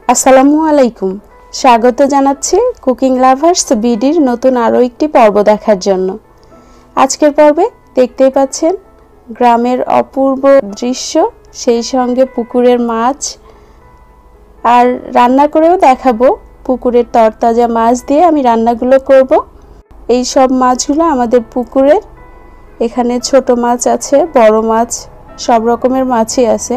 আসসালামু আলাইকুম। স্বাগত জানাচ্ছি কুকিং লাভার্স বিডির নতুন আরও একটি পর্ব দেখার জন্য। আজকের পর্বে দেখতেই পাচ্ছেন গ্রামের অপূর্ব দৃশ্য, সেই সঙ্গে পুকুরের মাছ, আর রান্না করেও দেখাবো। পুকুরের তরতাজা মাছ দিয়ে আমি রান্নাগুলো করব। এই সব মাছগুলো আমাদের পুকুরের, এখানে ছোট মাছ আছে, বড় মাছ, সব রকমের মাছই আছে।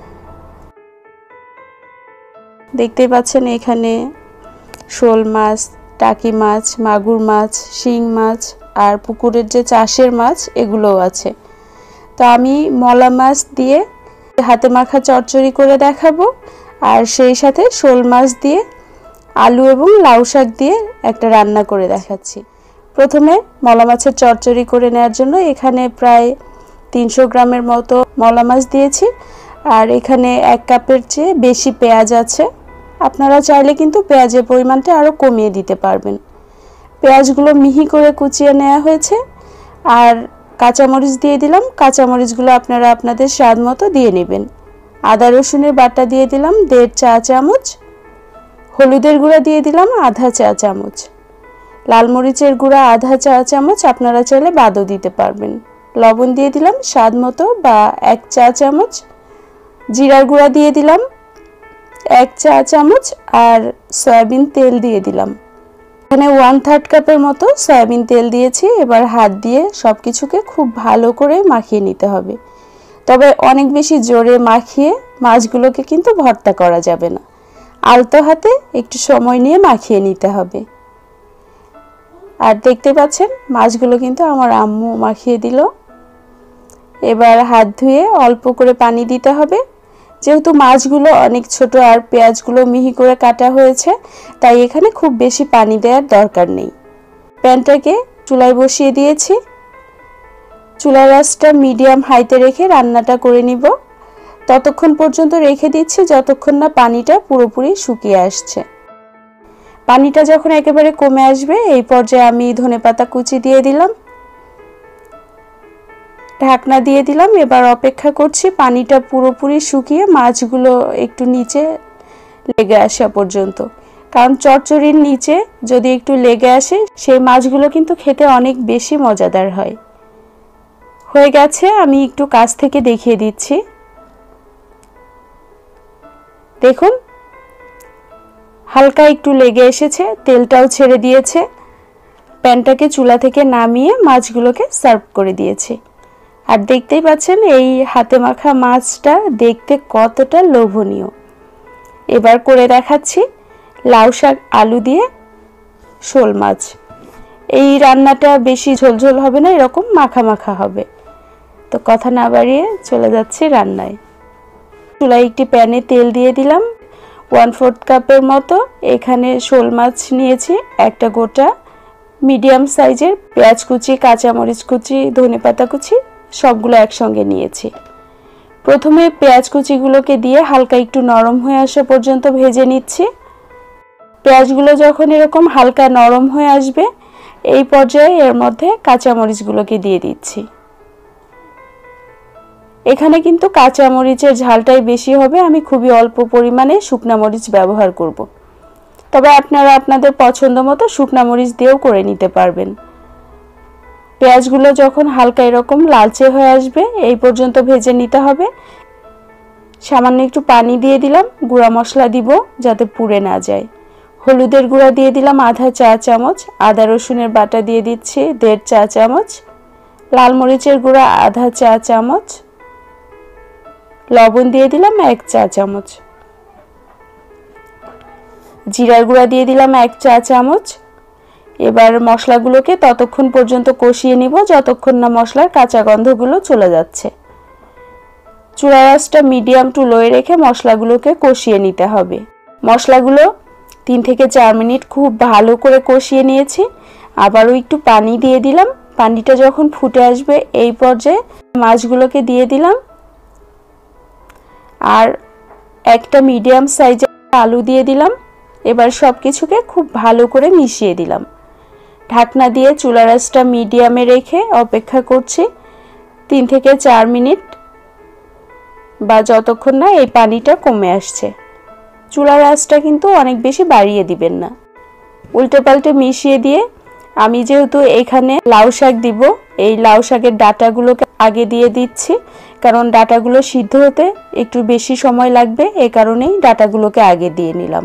দেখতেই পাচ্ছেন এখানে শোল মাছ, টাকি মাছ, মাগুর মাছ, শিং মাছ আর পুকুরের যে চাষের মাছ এগুলোও আছে। তো আমি মলা মাছ দিয়ে হাতে মাখা চচ্চড়ি করে দেখাবো, আর সেই সাথে শোল মাছ দিয়ে আলু এবং লাউ শাক দিয়ে একটা রান্না করে দেখাচ্ছি। প্রথমে মলা মাছের চচ্চড়ি করে নেওয়ার জন্য এখানে প্রায় 300 গ্রামের মতো মলা মাছ দিয়েছি, আর এখানে 1 কাপের চেয়ে বেশি পেঁয়াজ আছে। আপনারা চাইলে কিন্তু পেঁয়াজের পরিমাণটা আরও কমিয়ে দিতে পারবেন। পেঁয়াজগুলো মিহি করে কুচিয়ে নেওয়া হয়েছে, আর কাঁচামরিচ দিয়ে দিলাম। কাঁচামরিচগুলো আপনারা আপনাদের স্বাদ মতো দিয়ে নেবেন। আদা রসুনের বাটা দিয়ে দিলাম 1.5 চা চামচ, হলুদের গুঁড়া দিয়ে দিলাম আধা চা চামচ, লাল মরিচের গুঁড়া আধা চা চামচ, আপনারা চাইলে বাদও দিতে পারবেন। লবণ দিয়ে দিলাম স্বাদ মতো বা 1 চা চামচ, জিরার গুঁড়া দিয়ে দিলাম 1 চা চামচ, আর সয়াবিন তেল দিয়ে দিলাম। এখানে 1/3 কাপের মতো সয়াবিন তেল দিয়েছি। এবার হাত দিয়ে সব কিছুকে খুব ভালো করে মাখিয়ে নিতে হবে। তবে অনেক বেশি জোরে মাখিয়ে মাছগুলোকে কিন্তু ভর্তা করা যাবে না, আলতো হাতে একটু সময় নিয়ে মাখিয়ে নিতে হবে। আর দেখতে পাচ্ছেন মাছগুলো কিন্তু আমার আম্মু মাখিয়ে দিল। এবার হাত ধুয়ে অল্প করে পানি দিতে হবে। যেহেতু মাছগুলো অনেক ছোট আর পেঁয়াজগুলো মিহি করে কাটা হয়েছে, তাই এখানে খুব বেশি পানি দেওয়ার দরকার নেই। প্যানটাকে চুলায় বসিয়ে দিয়েছি। চুলার আঁচটা মিডিয়াম হাইতে রেখে রান্নাটা করে নিব। ততক্ষণ পর্যন্ত রেখে দিচ্ছি যতক্ষণ না পানিটা পুরোপুরি শুকিয়ে আসছে। পানিটা যখন একেবারে কমে আসবে, এই পর্যায়ে আমি ধনেপাতা কুচি দিয়ে দিলাম, ঢাকনা দিয়ে দিলাম। এবার অপেক্ষা করছি পানিটা পুরোপুরি শুকিয়ে মাছগুলো একটু নিচে লেগে আসা পর্যন্ত। কারণ চচ্চড়ির নিচে যদি একটু লেগে আসে, সেই মাছগুলো কিন্তু খেতে অনেক বেশি মজাদার হয়। হয়ে গেছে, আমি একটু কাছ থেকে দেখিয়ে দিচ্ছি। দেখুন হালকা একটু লেগে এসেছে, তেলটাও ছেড়ে দিয়েছে। প্যানটাকে চুলা থেকে নামিয়ে মাছগুলোকে সার্ভ করে দিয়েছি। আর দেখতেই পাচ্ছেন এই হাতে মাখা মাছটা দেখতে কতটা লোভনীয়। এবার করে দেখাচ্ছি লাউ শাক আলু দিয়ে শোল মাছ। এই রান্নাটা বেশি ঝোলঝোল হবে না, এরকম মাখা মাখা হবে। তো কথা না বাড়িয়ে চলে যাচ্ছি রান্নায়। চুলায় একটি প্যানে তেল দিয়ে দিলাম। 1/4 কাপের মতো এখানে শোল মাছ নিয়েছি, একটা গোটা মিডিয়াম সাইজের, পেঁয়াজ কুচি, কাঁচামরিচ কুচি, ধনেপাতা কুচি সবগুলো একসঙ্গে নিয়েছি। প্রথমে পেঁয়াজ কুচিগুলোকে দিয়ে হালকা একটু নরম হয়ে আসা পর্যন্ত ভেজে নিচ্ছি। পেঁয়াজগুলো যখন এরকম হালকা নরম হয়ে আসবে, এই পর্যায়ে এর মধ্যে কাঁচামরিচগুলোকে দিয়ে দিচ্ছি। এখানে কিন্তু কাঁচামরিচের ঝালটাই বেশি হবে, আমি খুবই অল্প পরিমাণে শুকনা মরিচ ব্যবহার করব। তবে আপনারা আপনাদের পছন্দ মতো শুকনা মরিচ দিয়েও করে নিতে পারবেন। পেঁয়াজগুলো যখন হালকা এরকম লালচে হয়ে আসবে, এই পর্যন্ত ভেজে নিতে হবে। সামান্য একটু পানি দিয়ে দিলাম, গুঁড়া মশলা দিব যাতে পুড়ে না যায়। হলুদের গুঁড়া দিয়ে দিলাম আধা চা চামচ, আদা রসুনের বাটা দিয়ে দিচ্ছি 1.5 চা চামচ, লাল মরিচের গুঁড়া আধা চা চামচ, লবণ দিয়ে দিলাম 1 চা চামচ, জিরার গুঁড়া দিয়ে দিলাম 1 চা চামচ। এবার মশলাগুলোকে ততক্ষণ পর্যন্ত কষিয়ে নিব যতক্ষণ না মশলার কাঁচা গন্ধগুলো চলে যাচ্ছে। চুলার আঁচটা মিডিয়াম টু লোয়ে রেখে মশলাগুলোকে কষিয়ে নিতে হবে। মশলাগুলো 3 থেকে 4 মিনিট খুব ভালো করে কষিয়ে নিয়েছি। আবারও একটু পানি দিয়ে দিলাম। পানিটা যখন ফুটে আসবে, এই পর্যায়ে মাছগুলোকে দিয়ে দিলাম, আর একটা মিডিয়াম সাইজের আলু দিয়ে দিলাম। এবার সব কিছুকে খুব ভালো করে মিশিয়ে দিলাম। ঢাকনা দিয়ে চুলার আঁচটা মিডিয়ামে রেখে অপেক্ষা করছি 3 থেকে 4 মিনিট, বা যতক্ষণ না এই পানিটা কমে আসছে। চুলার আঁচটা কিন্তু অনেক বেশি বাড়িয়ে দিবেন না। উল্টে পাল্টে মিশিয়ে দিয়ে আমি যেহেতু এখানে লাউ শাক দিব, এই লাউ শাকের ডাঁটাগুলোকে আগে দিয়ে দিচ্ছি, কারণ ডাঁটাগুলো সিদ্ধ হতে একটু বেশি সময় লাগবে, এই কারণেই ডাঁটাগুলোকে আগে দিয়ে নিলাম।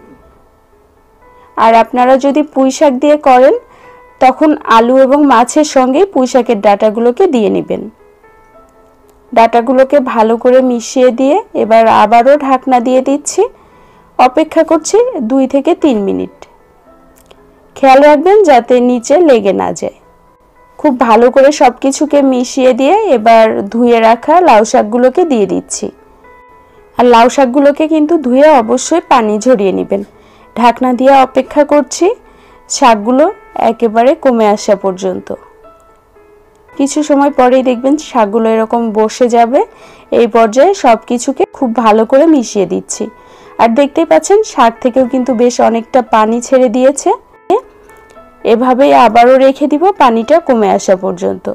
আর আপনারা যদি পুঁই শাক দিয়ে করেন তখন আলু এবং মাছের সঙ্গে পুঁই শাকের ডাঁটাগুলোকে দিয়ে নেবেন। ডাঁটাগুলোকে ভালো করে মিশিয়ে দিয়ে এবার আবারও ঢাকনা দিয়ে দিচ্ছি। অপেক্ষা করছি 2 থেকে 3 মিনিট। খেয়াল রাখবেন যাতে নিচে লেগে না যায়। খুব ভালো করে সব কিছুকে মিশিয়ে দিয়ে এবার ধুয়ে রাখা লাউ শাকগুলোকে দিয়ে দিচ্ছি। আর লাউ শাকগুলোকে কিন্তু ধুয়ে অবশ্যই পানি ঝরিয়ে নেবেন। ঢাকনা দিয়ে অপেক্ষা করছি শাকগুলো একেবারে কমে আসা পর্যন্ত। কিছু সময় পরেই দেখবেন শাকগুলো এরকম বসে যাবে। এই পর্যায়ে সব কিছুকে খুব ভালো করে মিশিয়ে দিচ্ছি। আর দেখতেই পাচ্ছেন শাক থেকেও কিন্তু বেশ অনেকটা পানি ছেড়ে দিয়েছে। এভাবেই আবারও রেখে দিব পানিটা কমে আসা পর্যন্ত।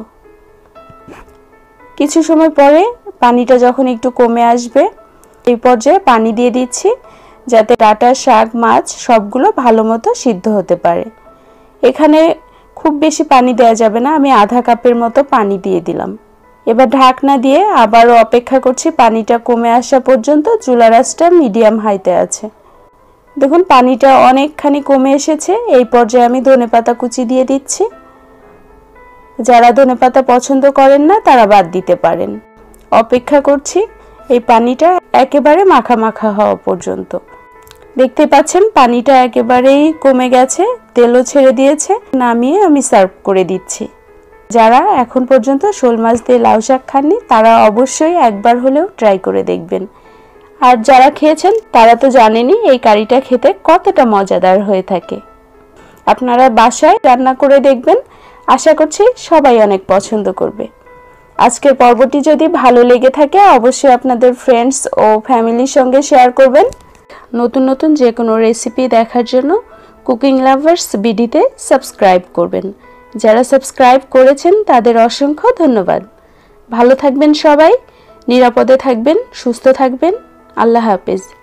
কিছু সময় পরে পানিটা যখন একটু কমে আসবে এই পর্যায়ে পানি দিয়ে দিচ্ছি, যাতে ডাঁটা, শাক, মাছ সবগুলো ভালো মতো সিদ্ধ হতে পারে। এখানে খুব বেশি পানি দেওয়া যাবে না, আমি আধা কাপের মতো পানি দিয়ে দিলাম। এবার ঢাকনা দিয়ে আবারও অপেক্ষা করছি পানিটা কমে আসা পর্যন্ত। চুলার আঁচটা মিডিয়াম হাইতে আছে। দেখুন পানিটা অনেকখানি কমে এসেছে। এই পর্যায়ে আমি ধনেপাতা কুচি দিয়ে দিচ্ছি। যারা ধনেপাতা পছন্দ করেন না তারা বাদ দিতে পারেন। অপেক্ষা করছি এই পানিটা একেবারে মাখা মাখা হওয়া পর্যন্ত। দেখতে পাচ্ছেন পানিটা একেবারেই কমে গেছে, তেলও ছেড়ে দিয়েছে। নামিয়ে আমি সার্ভ করে দিচ্ছি। যারা এখন পর্যন্ত শোল মাছ দিয়ে লাউ শাক খাননি তারা অবশ্যই একবার হলেও ট্রাই করে দেখবেন। আর যারা খেয়েছেন তারা তো জানেনই এই কারিটা খেতে কতটা মজাদার হয়ে থাকে। আপনারা বাসায় রান্না করে দেখবেন, আশা করছি সবাই অনেক পছন্দ করবে। আজকের পর্বটি যদি ভালো লেগে থাকে অবশ্যই আপনাদের ফ্রেন্ডস ও ফ্যামিলির সঙ্গে শেয়ার করবেন। নতুন নতুন যে কোনো রেসিপি দেখার জন্য কুকিং লাভার্স বিডিতে সাবস্ক্রাইব করবেন। যারা সাবস্ক্রাইব করেছেন তাদের অসংখ্য ধন্যবাদ। ভালো থাকবেন সবাই, নিরাপদে থাকবেন, সুস্থ থাকবেন। আল্লাহ হাফেজ।